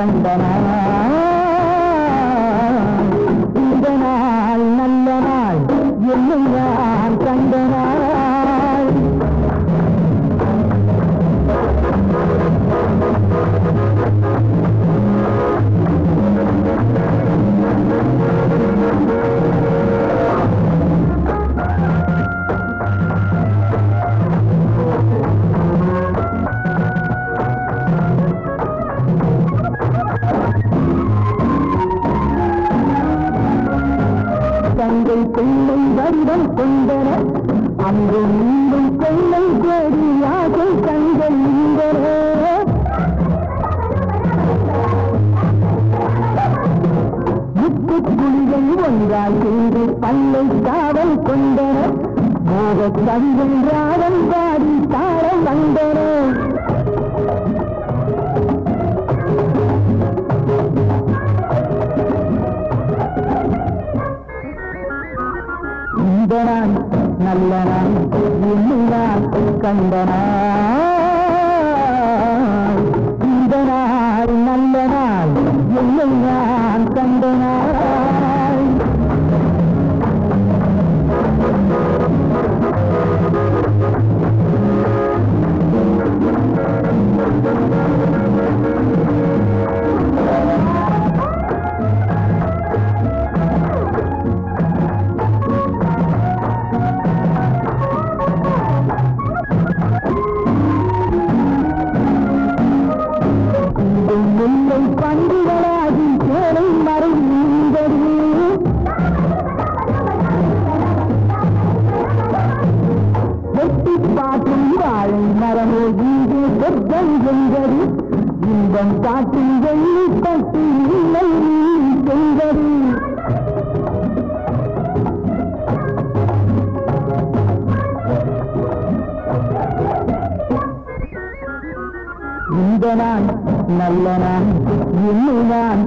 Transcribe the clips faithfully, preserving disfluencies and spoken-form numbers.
கண்டனாய் இந்த நாள் நல்ல நாள் என்னை நான் கண்டனாய் தங்கள் பிள்ளை வருடம் கொண்டன அங்கு மீண்டும் பிள்ளை கோடியாக தங்கள் இந்தன முத்துக்குழிகள் ஒன்றாய் செய்து பல்லை காவல் கொண்டன மோக கவிகள் ராகம் பாடி தாளம் வந்தன இந்த நாள் நல்ல நாள் என்னை நான் கண்டனாய் இந்த நாள் நல்ல நாள் என்னை நான் கண்டனாய் முல்லை பண்டுகளாகி சேலை மறைந்தது வெட்டி பாட்டில் வாழை மரமோ இங்கே சொர்க்கம் சென்றது இன்பம் காட்டில் வெள்ளி பட்டு இல்லை சென்றது இந்த நாள் நல்ல நாள் என்னை நான்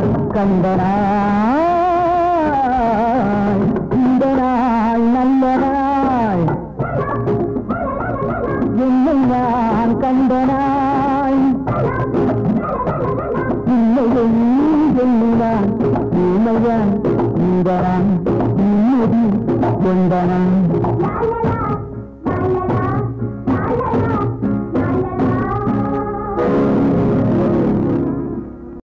கண்டனாய் இந்த நாள் நல்ல நாள் என்னை நான் கண்டனாய் இல்லையே எண்ணினான் உண்மையான் இந்த நான் நிம்மதி கொண்டனான்